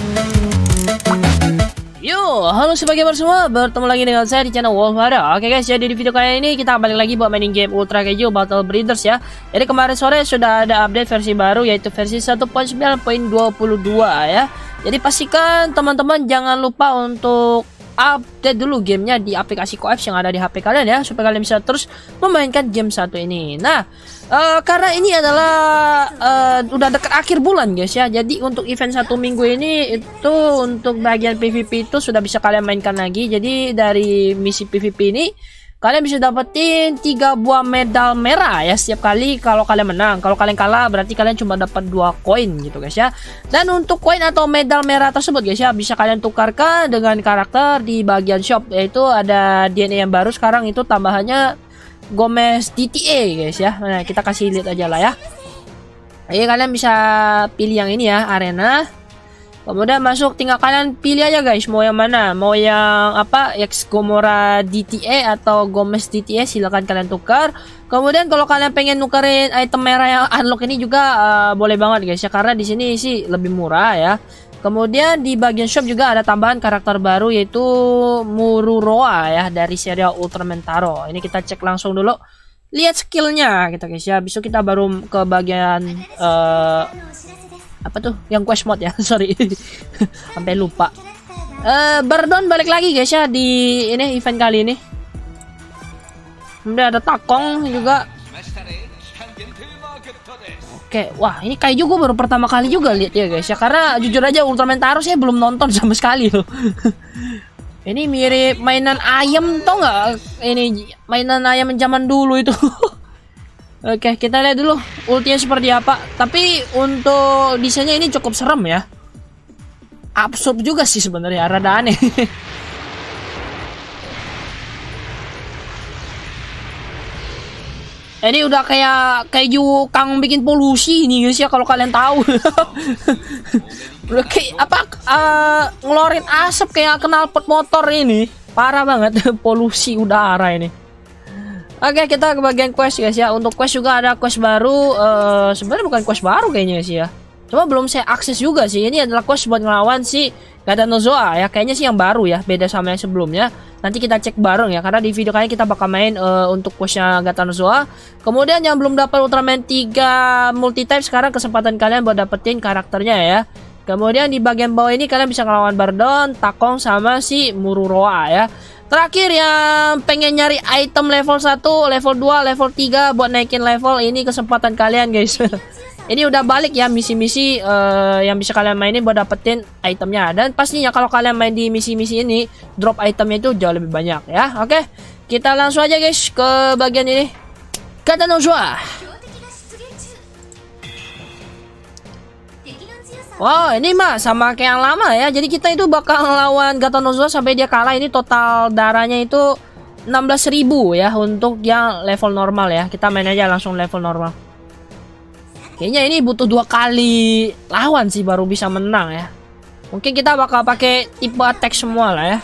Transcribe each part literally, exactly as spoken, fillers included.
Yo, halo sebagai semua, bertemu lagi dengan saya di channel Wolfhada. Oke guys, jadi di video kali ini kita balik lagi buat mainin game Ultra Keju Battle Breeders ya. Jadi kemarin sore sudah ada update versi baru, yaitu versi satu titik sembilan titik dua puluh dua ya. Jadi pastikan teman-teman jangan lupa untuk update dulu gamenya di aplikasi Koapps yang ada di H P kalian ya, supaya kalian bisa terus memainkan game satu ini. Nah, uh, karena ini adalah uh, udah dekat akhir bulan guys ya, jadi untuk event satu minggu ini itu untuk bagian P V P itu sudah bisa kalian mainkan lagi. Jadi dari misi P V P ini kalian bisa dapetin tiga buah medal merah ya setiap kali kalau kalian menang. Kalau kalian kalah berarti kalian cuma dapat dua koin gitu guys ya. Dan untuk koin atau medal merah tersebut guys ya, bisa kalian tukarkan dengan karakter di bagian shop, yaitu ada D N A yang baru sekarang, itu tambahannya Gomez D T A guys ya. Nah, kita kasih lihat aja lah ya. Jadi kalian bisa pilih yang ini ya, arena. Kemudian masuk, tinggal kalian pilih aja guys mau yang mana, mau yang apa, X Gomora D T A atau Gomez D T A, silahkan kalian tukar. Kemudian kalau kalian pengen nukerin item merah yang unlock ini juga uh, boleh banget guys ya, karena di sini sih lebih murah ya. Kemudian di bagian shop juga ada tambahan karakter baru, yaitu Mururoa ya, dari serial Ultraman Taro. Ini kita cek langsung dulu, lihat skillnya gitu guys ya. Besok kita baru ke bagian uh, apa tuh yang quest mode ya, sorry sampai lupa. uh, Bardon balik lagi guys ya di ini event kali ini. Kemudian ada Takong juga. Oke, wah ini kayak juga baru pertama kali juga lihat ya guys ya, karena jujur aja Ultraman Taro saya belum nonton sama sekali loh. Ini mirip mainan ayam, tau nggak? Ini mainan ayam zaman dulu itu. Oke, kita lihat dulu ultinya seperti apa. Tapi untuk desainnya ini cukup serem ya. Absurd juga sih sebenarnya, rada aneh. Ini udah kayak kayu kang bikin polusi ini guys ya, kalau kalian tahu. Udah kayak apa, uh, ngeluarin asap kayak knalpot motor ini. Parah banget polusi udara ini. Oke, kita ke bagian quest guys ya. Untuk quest juga ada quest baru. Uh, Sebenarnya bukan quest baru kayaknya sih ya, cuma belum saya akses juga sih. Ini adalah quest buat ngelawan si Gadanozoa ya. Kayaknya sih yang baru ya, beda sama yang sebelumnya. Nanti kita cek bareng ya, karena di video kali kita bakal main uh, untuk questnya Gadanozoa. Kemudian yang belum dapat Ultraman tiga multi-type, sekarang kesempatan kalian buat dapetin karakternya ya. Kemudian di bagian bawah ini kalian bisa ngelawan Bardon, Takong, sama si Mururoa ya. Terakhir yang pengen nyari item level satu, level dua, level tiga buat naikin level, ini kesempatan kalian guys. Ini udah balik ya misi-misi uh, yang bisa kalian mainin buat dapetin itemnya. Dan pastinya kalau kalian main di misi-misi ini, drop itemnya itu jauh lebih banyak ya. Oke, kita langsung aja guys ke bagian ini, Gadanozoa. Wow, ini mah sama kayak yang lama ya. Jadi kita itu bakal ngelawan Gadanozoa sampai dia kalah. Ini total darahnya itu enam belas ribu ya untuk yang level normal ya. Kita main aja langsung level normal. Kayaknya ini butuh dua kali lawan sih baru bisa menang ya. Mungkin kita bakal pakai tipe attack semua lah ya.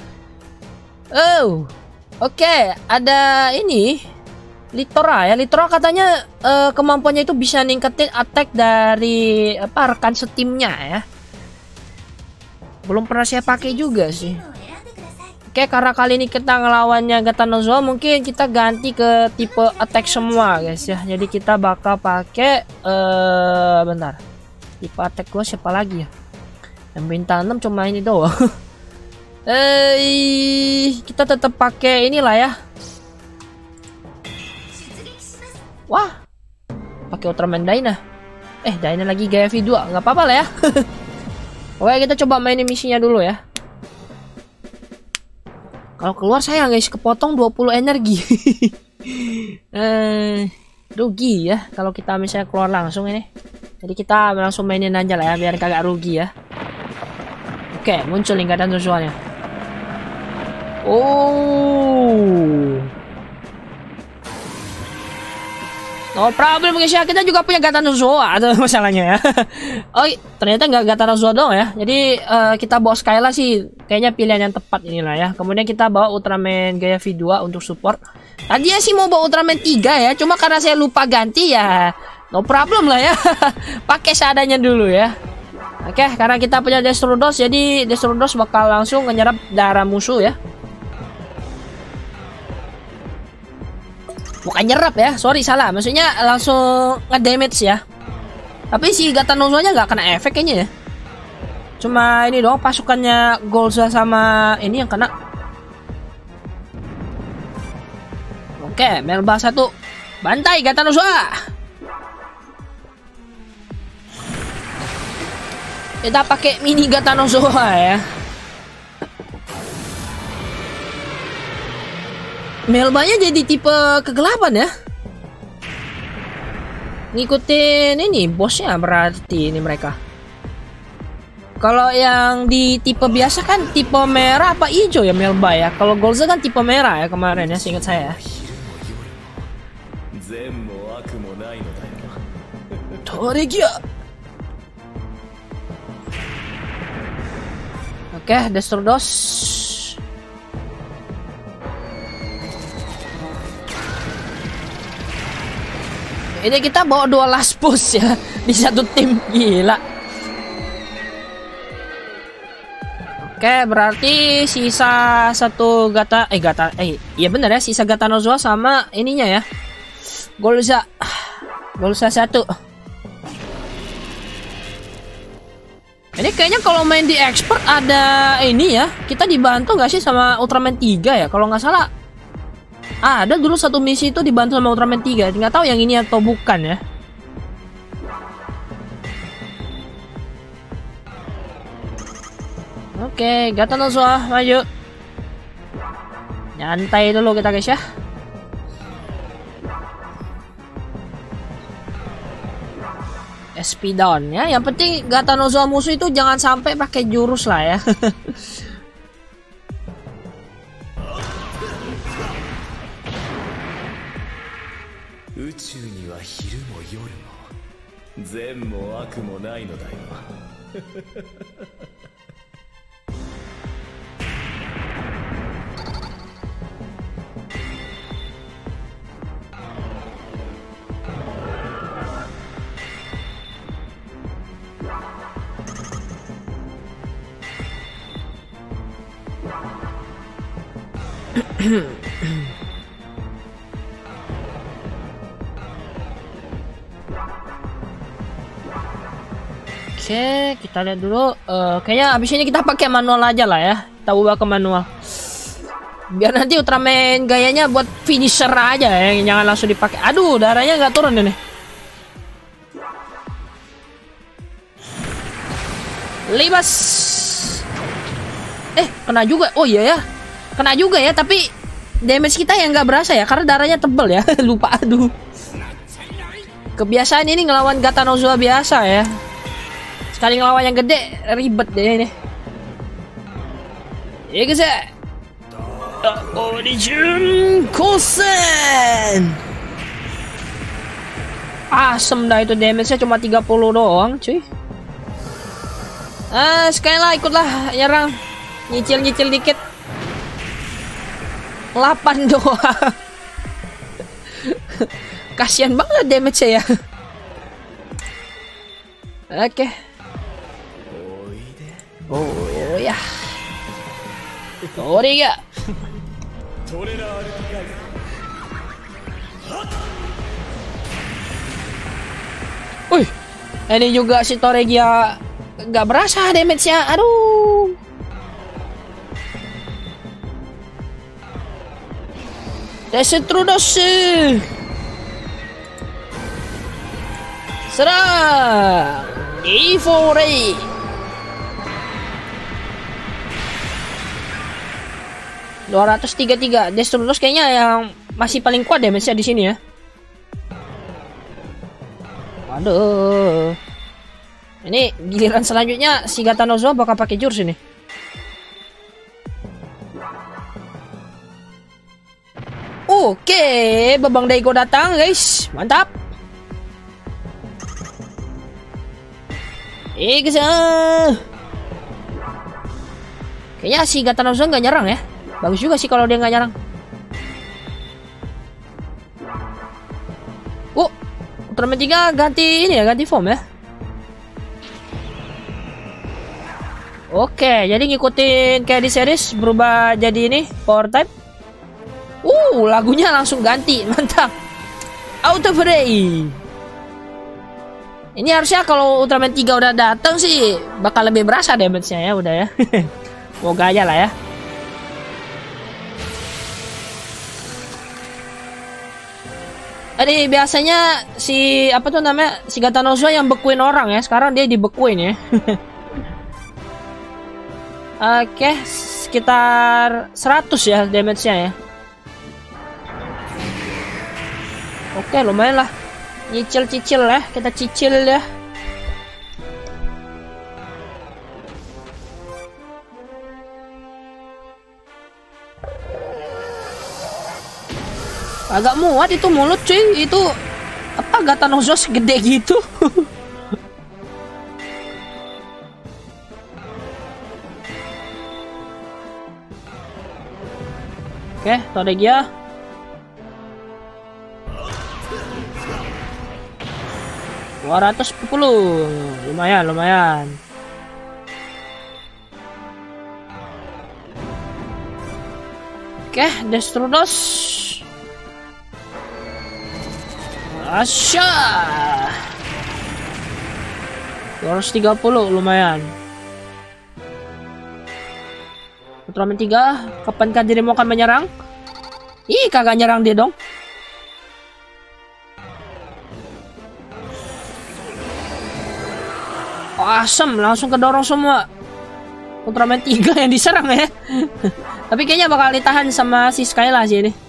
Oh, oke, okay. Ada ini Litora ya. Litora katanya uh, kemampuannya itu bisa ningkatin attack dari apa, rekan setimnya ya. Belum pernah saya pakai juga sih. Oke, karena kali ini kita ngelawannya Gadanozoa, mungkin kita ganti ke tipe attack semua guys ya. Jadi kita bakal pakai uh, bentar. Tipe attack gua siapa lagi ya? Yang bintang enam cuma ini doang. Eh, kita tetap pakai inilah ya. Wah, pakai Ultraman Dyna. Eh, Dyna lagi gaya V dua, nggak apa-apa lah ya. Oke, kita coba mainin misinya dulu ya. Kalau keluar sayang guys, kepotong dua puluh energi. eh, rugi ya kalau kita misalnya keluar langsung ini. Jadi kita langsung mainin aja lah ya, biar kagak rugi ya. Oke, muncul nih Gadanozoa-nya. Oh, no problem guys ya, kita juga punya Gadanozoa tuh masalahnya ya. Oh, ternyata nggak Gadanozoa doang ya. Jadi uh, kita bawa Skyla sih kayaknya pilihan yang tepat inilah ya. Kemudian kita bawa Ultraman Gaya V dua untuk support. Tadi ya sih mau bawa Ultraman tiga ya, cuma karena saya lupa ganti ya. No problem lah ya. Pakai seadanya dulu ya. Oke, karena kita punya Destrudos, jadi Destrudos bakal langsung menyerap darah musuh ya. Bukan nyerap ya, sorry salah. Maksudnya langsung nge-damage ya. Tapi si Gatanozoa-nya nggak kena efek kayaknya ya. Cuma ini dong pasukannya Golza sama ini yang kena. Oke, Melba satu. Bantai Gatanozoa. Kita pakai mini Gatanozoa ya. Melbanya jadi tipe kegelapan ya. Ngikutin ini bosnya berarti ini mereka. Kalau yang di tipe biasa kan tipe merah apa hijau ya Melba ya. Kalau Golza kan tipe merah ya kemarin ya, seingat saya. Toregia. Oke, Destrudos. Ini kita bawa dua last push ya di satu tim, gila. Oke, berarti sisa satu Gata eh Gata eh iya bener ya, sisa Gatanozoa sama ininya ya. Golza. Golza satu. Ini kayaknya kalau main di expert ada ini ya. Kita dibantu nggak sih sama Ultraman tiga ya? Kalau nggak salah ada dulu satu misi itu dibantu sama Ultraman tiga. Nggak tahu yang ini atau bukan ya. Oke, Gatanozoa maju. Nyantai dulu kita guys ya. S P down ya. Yang penting Gatanozoa musuh itu jangan sampai pakai jurus lah ya. Oke, kita lihat dulu. Uh, kayaknya abis ini kita pakai manual aja lah ya. Kita ubah ke manual. Biar nanti Ultraman gayanya buat finisher aja ya, jangan langsung dipakai. Aduh, darahnya nggak turun ini. Libas. Eh, kena juga. Oh iya ya, kena juga ya. Tapi damage kita yang nggak berasa ya, karena darahnya tebel ya. Lupa, aduh. Kebiasaan ini ngelawan Gatanozoa biasa ya. Sekali ngelawan yang gede ribet deh ini. Ya guys ya. Origin Kosen. Asem dah itu, damage-nya cuma tiga puluh doang cuy. Ah, sekali lah ikutlah nyerang. Nyicil-nyicil dikit. delapan doang. Kasian banget damage-nya ya. Oke. Okay. Oh ya. Toregia. Wih, ini juga si Toregia nggak berasa damage-nya. Aduh. Destrudos. Serang. Evo Ray. dua ratus tiga puluh tiga. Destrudos kayaknya yang masih paling kuat damage-nya di sini ya. Waduh. Ini giliran selanjutnya si Gatanozoa bakal pakai jurus ini. Oke, Babang Daigo datang guys. Mantap. Eh guys. Kayaknya si Gatanozoa nggak nyerang ya. Bagus juga sih kalau dia nggak nyerang. Oh, Ultraman tiga ganti ini ya, ganti form ya. Oke, jadi ngikutin kayak di series berubah jadi ini power type. Uh, lagunya langsung ganti, mantap. Auto Fray. Ini harusnya kalau Ultraman tiga udah dateng sih bakal lebih berasa damage-nya ya, udah ya. Semoga aja lah ya. Jadi biasanya si apa tuh namanya si Gatanozoa yang bekuin orang ya, sekarang dia dibekuin ya. Oke, sekitar seratus ya damage-nya ya. Oke, lumayan lah. Nyicil-cicil ya, kita cicil ya. Agak muat itu mulut cuy, itu apa Gatanozoa segede gitu. Oke, Todegia. dua ratus sepuluh. Lumayan, lumayan. Oke, Destrudos. Asya. dua ratus tiga puluh, lumayan. Ultraman tiga, kapankah dirimu akan menyerang? Ih, kagak nyerang dia dong. Oh, asem, langsung kedorong semua. Ultraman tiga yang diserang ya. Tapi kayaknya bakal ditahan sama si Skyla sih ini.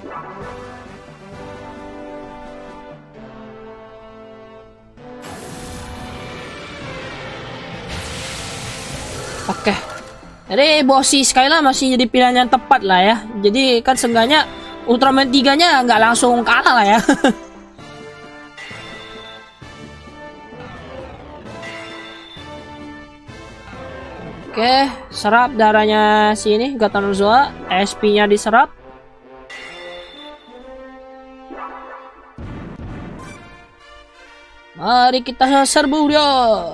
Oke. Jadi bos si Skyla masih jadi pilihan yang tepat lah ya. Jadi kan seenggaknya Ultraman tiga nya nggak langsung kalah lah ya. Oke, serap darahnya sini Gatanozoa, S P-nya diserap. Mari kita serbu dia.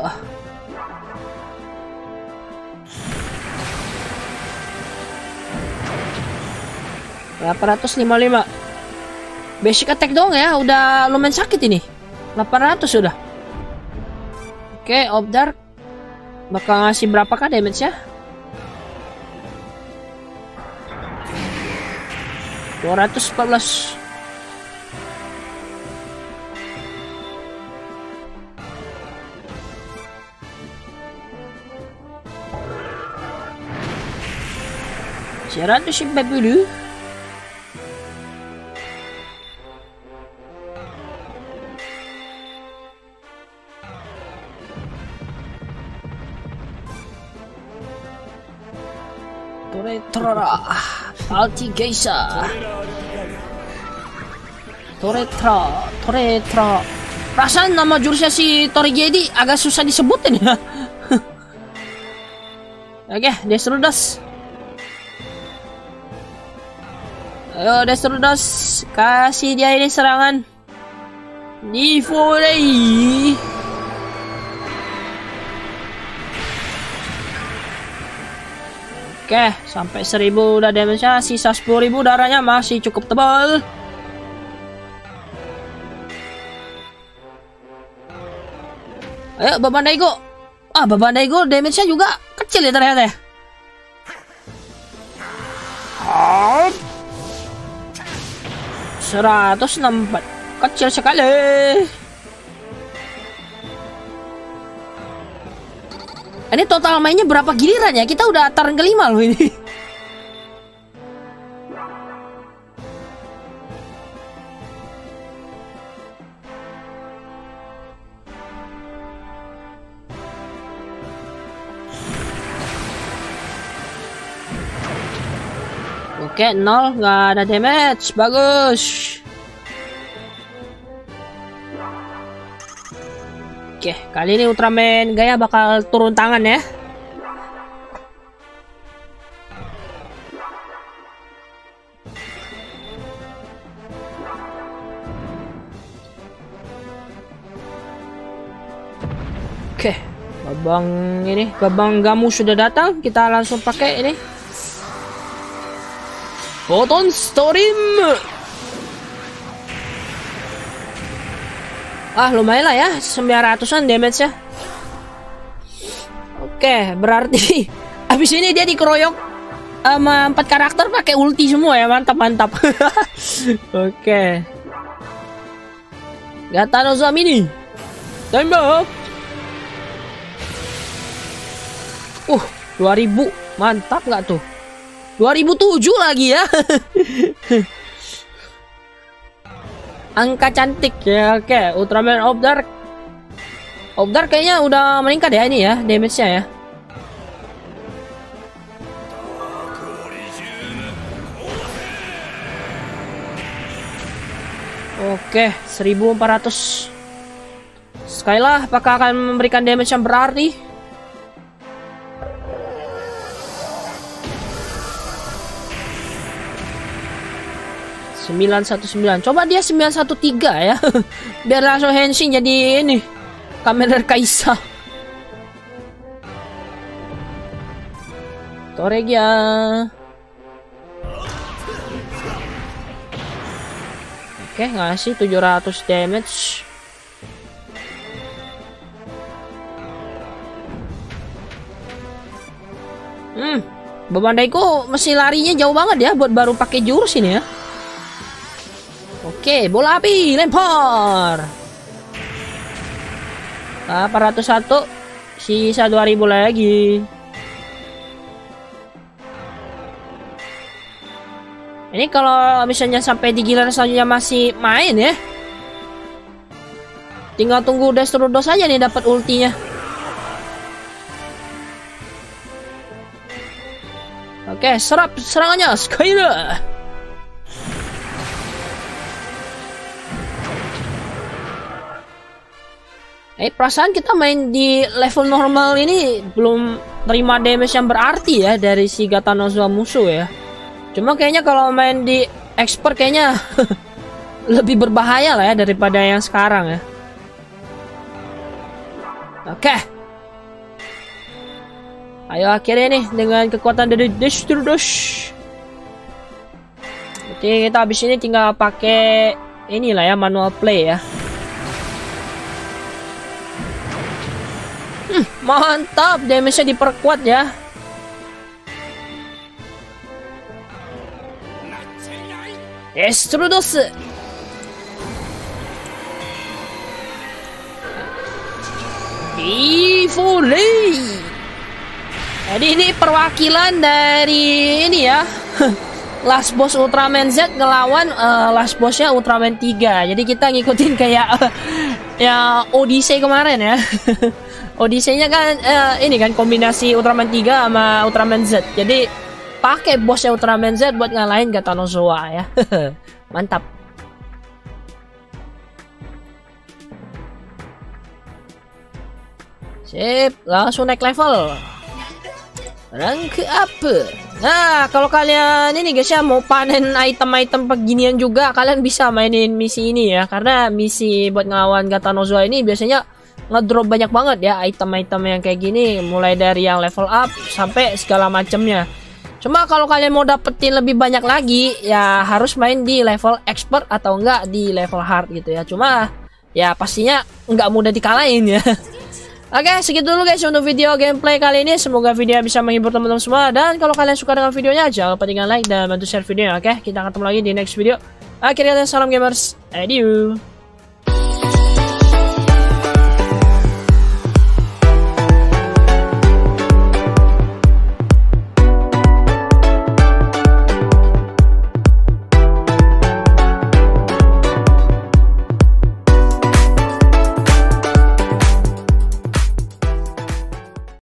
delapan ratus lima puluh lima. Basic attack dong ya, udah lumayan sakit ini. delapan ratus sudah. Oke, Orb Dark bakal ngasih berapakah damage-nya? dua ratus empat belas. seratus empat puluh. Toretra Altigeisa. Toretra Toretra. Perasaan nama jurusnya si Torigedi agak susah disebutin ya. Oke, Destrudos. Ayo Destrudos, kasih dia ini serangan. Difoley. Oke, sampai seribu udah damage-nya, sisa sepuluh ribu darahnya masih cukup tebal. Ayo Baban Daigo. Ah, Baban Daigo damage-nya juga kecil ya ternyata ya. seratus enam puluh empat. Kecil sekali. Ini total mainnya berapa giliran ya? Kita udah turn kelima loh ini. Oke, nol, nggak ada damage, bagus. Oke, kali ini Ultraman Gaia bakal turun tangan ya. Oke, Babang ini, Babang Gamu sudah datang. Kita langsung pakai ini. Photon Storm. Ah, lumayan lah ya, sembilan ratusan damage ya. Oke, berarti abis ini dia dikeroyok sama empat karakter pakai ulti semua ya. Mantap, mantap. Oke. Gata no Zamini. Tembak. Uh, dua ribu. Mantap nggak tuh? dua ribu tujuh lagi ya. Angka cantik ya. Oke, Ultraman of Dark. Of Dark kayaknya udah meningkat ya ini ya, damage-nya ya. Oke, seribu empat ratus. Skyla apakah akan memberikan damage yang berarti? sembilan satu sembilan. Coba dia sembilan satu tiga ya. Biar langsung Henshin jadi ini. Kamen Kaisa. Toregia. Oke, ngasih tujuh ratus damage. Hmm, Beban Daiko masih larinya jauh banget ya buat baru pakai jurus ini ya. Oke, bola api lempar. delapan ratus satu, sisa dua ribu lagi. Ini kalau misalnya sampai di giliran selanjutnya masih main ya. Tinggal tunggu Destrudos aja nih dapat ultinya. Oke, serap serangannya Skyla. Eh, perasaan kita main di level normal ini belum terima damage yang berarti ya dari si Gatanozoa musuh ya. Cuma kayaknya kalau main di expert kayaknya lebih berbahaya lah ya daripada yang sekarang ya. Oke. Ayo akhirnya nih dengan kekuatan dari Destrudos. Oke, kita habis ini tinggal pakai inilah ya, manual play ya. Hmm, mantap, damage-nya diperkuat ya. Destrudos. Divoli. Jadi ini perwakilan dari ini ya. Last boss Ultraman Z ngelawan uh, last bossnya Ultraman tiga. Jadi kita ngikutin kayak uh, ya Odyssey kemarin ya. Odyssey-nya kan uh, ini kan kombinasi Ultraman tiga sama Ultraman Z. Jadi pakai bosnya Ultraman Z buat ngalahin Gatanozoa ya. Mantap. Sip, langsung naik level. Rank up. Nah, kalau kalian ini guys ya mau panen item-item beginian juga, kalian bisa mainin misi ini ya. Karena misi buat ngelawan Gatanozoa ini biasanya ngedrop banyak banget ya item-item yang kayak gini, mulai dari yang level up sampai segala macamnya. Cuma kalau kalian mau dapetin lebih banyak lagi ya harus main di level expert atau enggak di level hard gitu ya. Cuma ya pastinya enggak mudah dikalahin ya. Oke, segitu dulu guys untuk video gameplay kali ini. Semoga video bisa menghibur teman-teman semua. Dan kalau kalian suka dengan videonya, jangan lupa tinggal like dan bantu share videonya. Oke, kita ketemu lagi di next video. Akhirnya, salam gamers. Adieu.